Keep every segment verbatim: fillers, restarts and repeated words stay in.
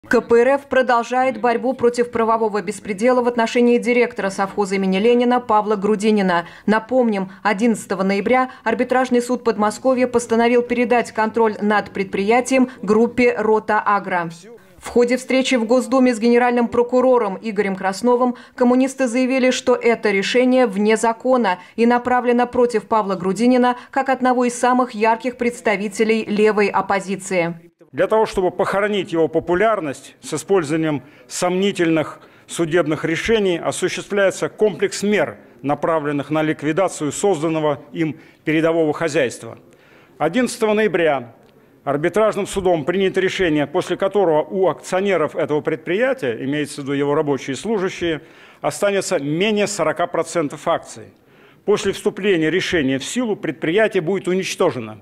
КПРФ продолжает борьбу против правового беспредела в отношении директора совхоза имени Ленина Павла Грудинина. Напомним, одиннадцатого ноября арбитражный суд Подмосковья постановил передать контроль над предприятием группе «Ротагро». В ходе встречи в Госдуме с генеральным прокурором Игорем Красновым коммунисты заявили, что это решение вне закона и направлено против Павла Грудинина как одного из самых ярких представителей левой оппозиции. Для того, чтобы похоронить его популярность с использованием сомнительных судебных решений, осуществляется комплекс мер, направленных на ликвидацию созданного им передового хозяйства. одиннадцатого ноября арбитражным судом принято решение, после которого у акционеров этого предприятия, имеется в виду его рабочие и служащие, останется менее сорока процентов акций. После вступления решения в силу предприятие будет уничтожено.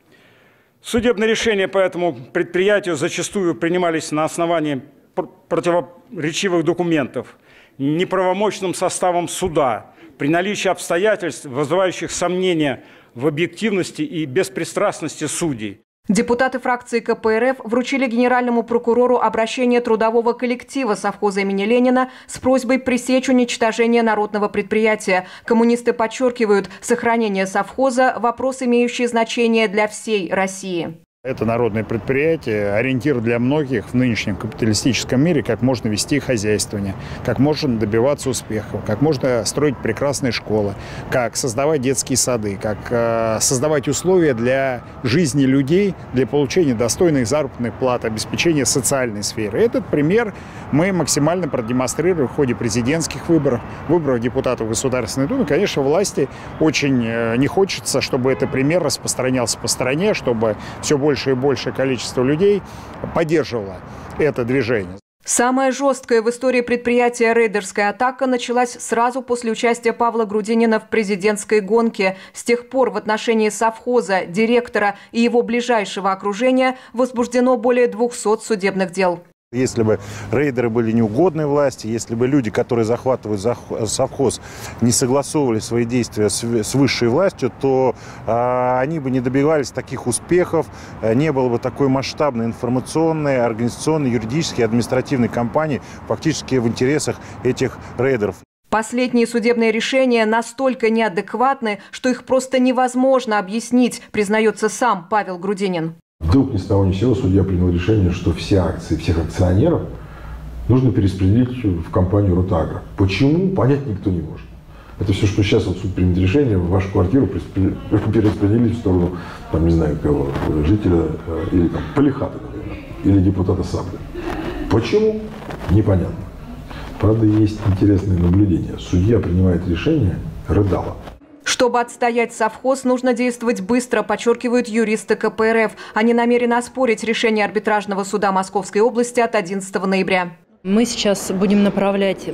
Судебные решения по этому предприятию зачастую принимались на основании противоречивых документов, неправомочным составом суда, при наличии обстоятельств, вызывающих сомнения в объективности и беспристрастности судей. Депутаты фракции КПРФ вручили генеральному прокурору обращение трудового коллектива совхоза имени Ленина с просьбой пресечь уничтожение народного предприятия. Коммунисты подчеркивают, сохранение совхоза – вопрос, имеющий значение для всей России. Это народное предприятие, ориентир для многих в нынешнем капиталистическом мире, как можно вести хозяйствование, как можно добиваться успехов, как можно строить прекрасные школы, как создавать детские сады, как э, создавать условия для жизни людей, для получения достойных заработных плат, обеспечения социальной сферы. Этот пример мы максимально продемонстрировали в ходе президентских выборов, выборов депутатов Государственной Думы. Конечно, власти очень э, не хочется, чтобы этот пример распространялся по стране, чтобы все больше больше и большее количество людей поддерживало это движение. Самая жесткая в истории предприятия рейдерская атака началась сразу после участия Павла Грудинина в президентской гонке. С тех пор в отношении совхоза, директора и его ближайшего окружения возбуждено более двухсот судебных дел. Если бы рейдеры были неугодной власти, если бы люди, которые захватывают совхоз, не согласовывали свои действия с высшей властью, то а, они бы не добивались таких успехов, не было бы такой масштабной информационной, организационной, юридической, административной кампании фактически в интересах этих рейдеров. Последние судебные решения настолько неадекватны, что их просто невозможно объяснить, признается сам Павел Грудинин. Вдруг ни с того ни с сего судья принял решение, что все акции всех акционеров нужно перераспределить в компанию «Ротагро». Почему, понять никто не может. Это все, что сейчас вот суд примет решение, вашу квартиру перераспределить в сторону, там, не знаю кого, жителя, или там, Полихата, например, или депутата Сабля. Почему? Непонятно. Правда, есть интересное наблюдение. Судья принимает решение, рыдала. Чтобы отстоять совхоз, нужно действовать быстро, подчеркивают юристы КПРФ. Они намерены оспорить решение арбитражного суда Московской области от одиннадцатого ноября. Мы сейчас будем направлять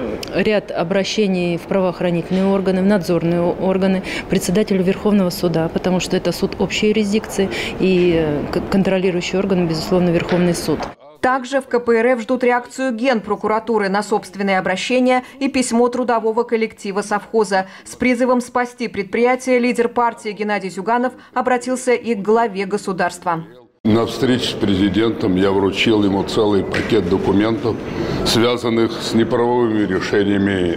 ряд обращений в правоохранительные органы, в надзорные органы, председателю Верховного суда, потому что это суд общей юрисдикции и контролирующий орган, безусловно, Верховный суд. Также в КПРФ ждут реакцию Генпрокуратуры на собственные обращения и письмо трудового коллектива совхоза. С призывом спасти предприятие лидер партии Геннадий Зюганов обратился и к главе государства. На встрече с президентом я вручил ему целый пакет документов, связанных с неправовыми решениями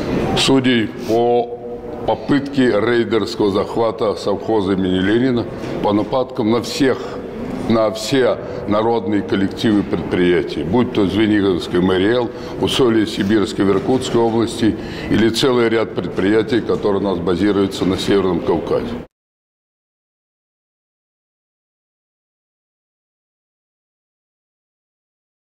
судей по попытке рейдерского захвата совхоза имени Ленина, по нападкам на всех на все народные коллективы предприятий, будь то Звениговский МРЛ, Усолье Сибирской в Иркутской области или целый ряд предприятий, которые у нас базируются на Северном Кавказе.